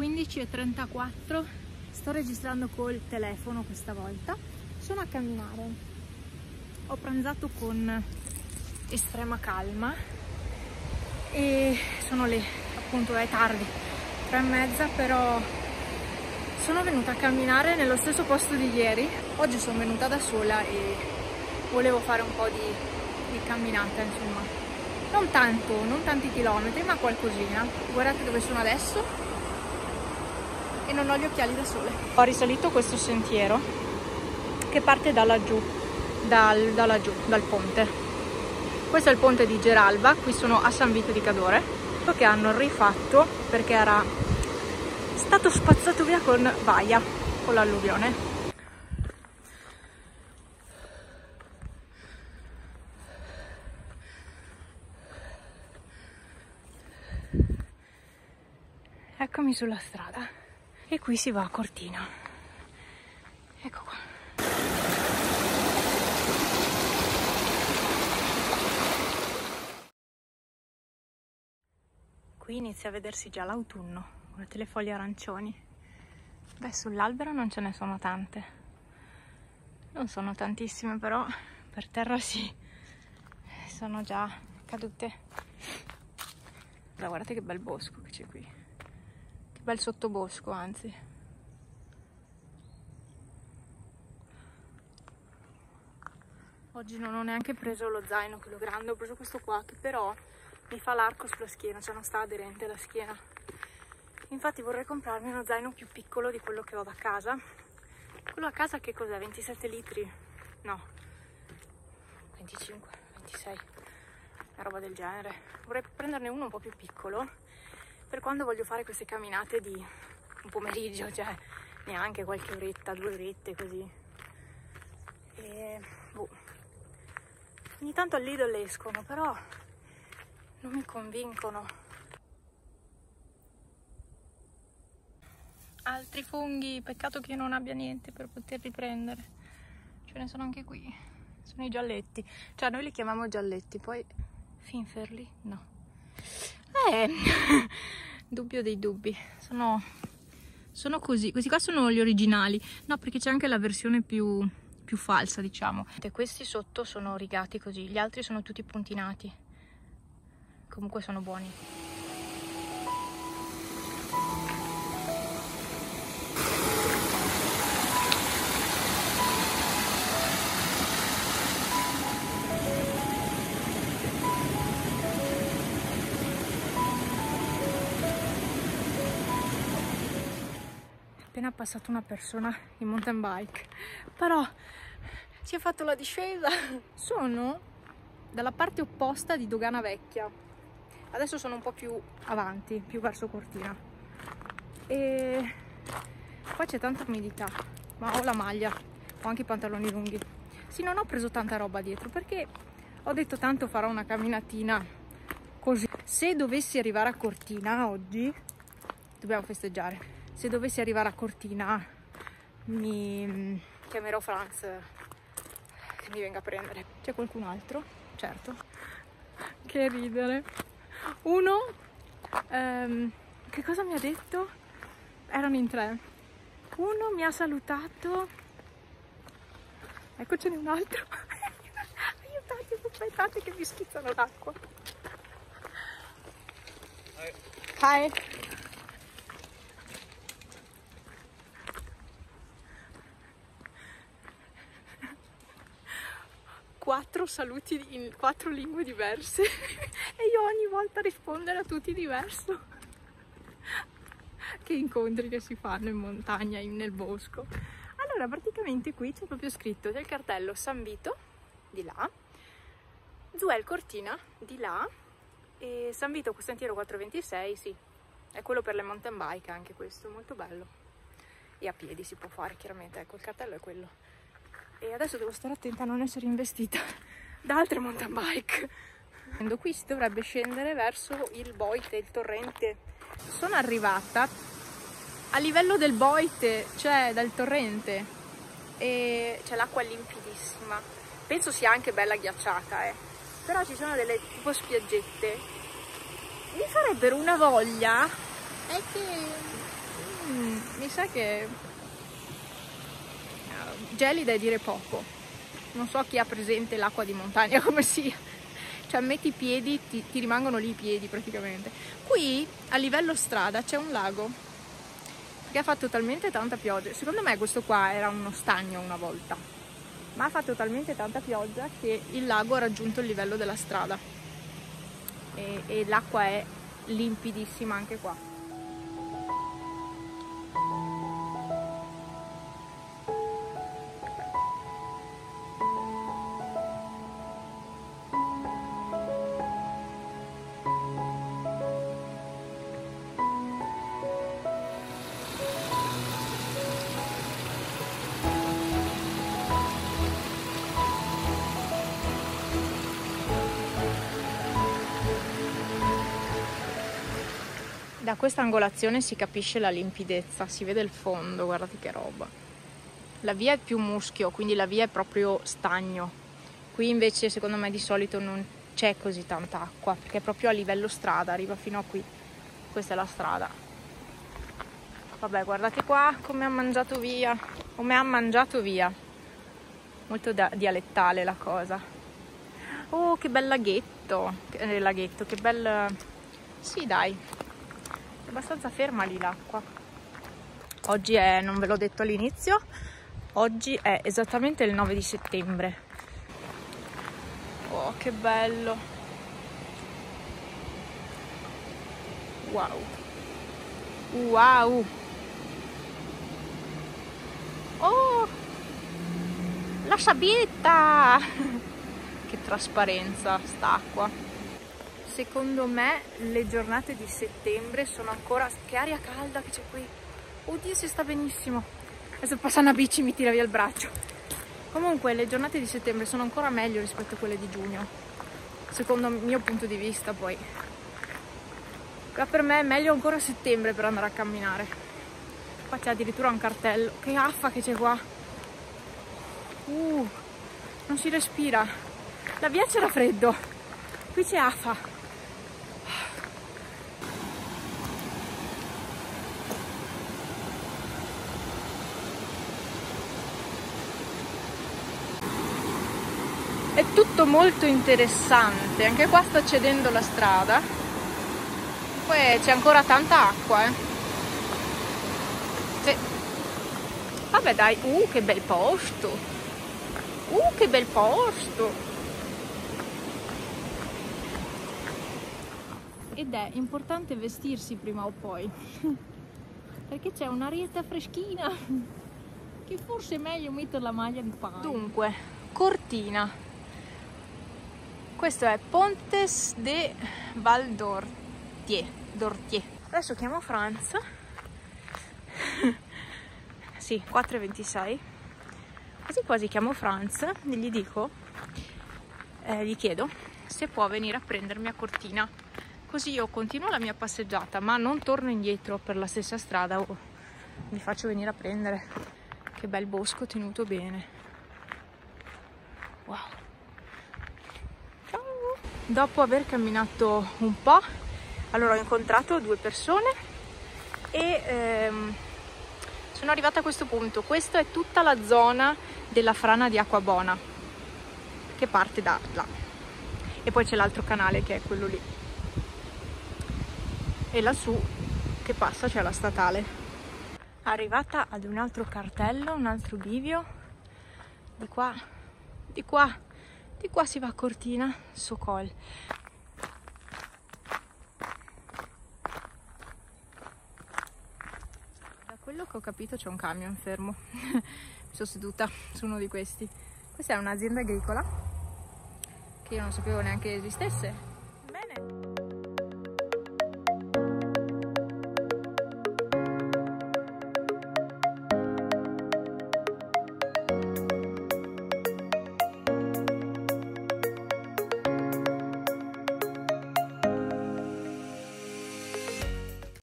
15:34, sto registrando col telefono questa volta. Sono a camminare, ho pranzato con estrema calma e sono le, appunto è tardi, 3:30, però sono venuta a camminare nello stesso posto di ieri. Oggi sono venuta da sola e volevo fare un po' di camminata, insomma. Non tanto, non tanti chilometri, ma qualcosina. Guardate dove sono adesso e non ho gli occhiali da sole. Ho risalito questo sentiero che parte da laggiù, dal ponte. Questo è il ponte di Geralba, qui sono a San Vito di Cadore, che hanno rifatto perché era stato spazzato via con Vaia, con l'alluvione. Eccomi sulla strada e qui si va a Cortina. Ecco qua. Qui inizia a vedersi già l'autunno. Guardate le foglie arancioni. Beh, sull'albero non ce ne sono tante. Non sono tantissime, però per terra sì. Sono già cadute. Guardate che bel bosco che c'è qui. Bel sottobosco, anzi. Oggi non ho neanche preso lo zaino, quello grande, ho preso questo qua che però mi fa l'arco sulla schiena, cioè non sta aderente alla schiena. Infatti vorrei comprarmi uno zaino più piccolo di quello che ho da casa. Quello a casa che cos'è? 27 litri? No, 25, 26, una roba del genere. Vorrei prenderne uno un po' più piccolo per quando voglio fare queste camminate di un pomeriggio, cioè neanche qualche oretta, 2 orette così. E boh. Ogni tanto al Lidl escono, però non mi convincono. Altri funghi, peccato che io non abbia niente per poterli prendere. Ce ne sono anche qui, sono i gialletti, cioè noi li chiamiamo gialletti, poi finferli no. Dubbio dei dubbi, sono così, questi qua sono gli originali, no, perché c'è anche la versione più falsa, diciamo. E questi sotto sono rigati così, gli altri sono tutti puntinati, comunque sono buoni. Appena passata una persona in mountain bike, però si è fatto la discesa. Sono dalla parte opposta di Dogana Vecchia, adesso sono un po' più avanti, più verso Cortina, e qua c'è tanta umidità, ma ho la maglia, ho anche i pantaloni lunghi. Sì, non ho preso tanta roba dietro perché ho detto tanto farò una camminatina così. Se dovessi arrivare a Cortina oggi, dobbiamo festeggiare. Se dovessi arrivare a Cortina mi chiamerò Franz che mi venga a prendere. C'è qualcun altro? Certo. Che ridere. Uno, che cosa mi ha detto? Erano in 3. Uno mi ha salutato. Eccocene un altro. Aiutate, aspettate che mi schizzano l'acqua. Hi. 4 saluti in 4 lingue diverse e io ogni volta rispondere a tutti diverso. Che incontri che si fanno in montagna, nel bosco. Allora, praticamente qui c'è proprio scritto, c'è il cartello San Vito di là, Zuel Cortina di là, e San Vito sentiero 426, sì, è quello per le mountain bike anche questo, molto bello. E a piedi si può fare, chiaramente, ecco, il cartello è quello. E adesso devo stare attenta a non essere investita da altre mountain bike. Qui si dovrebbe scendere verso il Boite, il torrente. Sono arrivata a livello del Boite, cioè dal torrente, e c'è l'acqua limpidissima. Penso sia anche bella ghiacciata, però ci sono delle tipo spiaggette. Mi farebbero una voglia, è che Mi sa che gelida è dire poco. Non so chi ha presente l'acqua di montagna come sia. Cioè metti i piedi, ti rimangono lì i piedi praticamente. Qui a livello strada c'è un lago che ha fatto talmente tanta pioggia. Secondo me questo qua era uno stagno una volta, ma ha fatto talmente tanta pioggia che il lago ha raggiunto il livello della strada e l'acqua è limpidissima anche qua. Da questa angolazione si capisce la limpidezza, si vede il fondo, guardate che roba. La via è più muschio, quindi la via è proprio stagno. Qui invece secondo me di solito non c'è così tanta acqua, perché è proprio a livello strada, arriva fino a qui. Questa è la strada. Vabbè, guardate qua come ha mangiato via, Molto dialettale la cosa. Oh, che bel laghetto, che bel... Sì, dai. Abbastanza ferma lì l'acqua. Oggi è, non ve l'ho detto all'inizio, oggi è esattamente il 9 di settembre. Oh, che bello. Wow. Wow. Oh, la sabbietta. Che trasparenza st'acqua. Secondo me le giornate di settembre sono ancora... Che aria calda che c'è qui. Oddio, si sta benissimo. Adesso passa una bici e mi tira via il braccio. Comunque le giornate di settembre sono ancora meglio rispetto a quelle di giugno. Secondo il mio punto di vista poi. Ma per me è meglio ancora settembre per andare a camminare. Qua c'è addirittura un cartello. Che affa che c'è qua. Non si respira. La via c'era freddo. Qui c'è affa. È tutto molto interessante, anche qua sta cedendo la strada, poi c'è ancora tanta acqua, Sì. Vabbè dai, che bel posto, che bel posto. Ed è importante vestirsi prima o poi, perché c'è un'arietta freschina, che forse è meglio mettere la maglia di pane. Dunque, Cortina. Questo è Pontes de Val d'Ortier. Adesso chiamo Franz. Sì, 4:26. Quasi quasi chiamo Franz e gli dico, gli chiedo se può venire a prendermi a Cortina. Così io continuo la mia passeggiata, ma non torno indietro per la stessa strada. Mi faccio venire a prendere. Che bel bosco tenuto bene. Wow. Dopo aver camminato un po', allora ho incontrato 2 persone e sono arrivata a questo punto. Questa è tutta la zona della frana di Acquabona che parte da là, e poi c'è l'altro canale che è quello lì, e lassù che passa c'è la statale. Arrivata ad un altro cartello, un altro bivio. Di qua si va a Cortina, Socol. Da quello che ho capito c'è un camion fermo. Mi sono seduta su uno di questi. Questa è un'azienda agricola che io non sapevo neanche esistesse.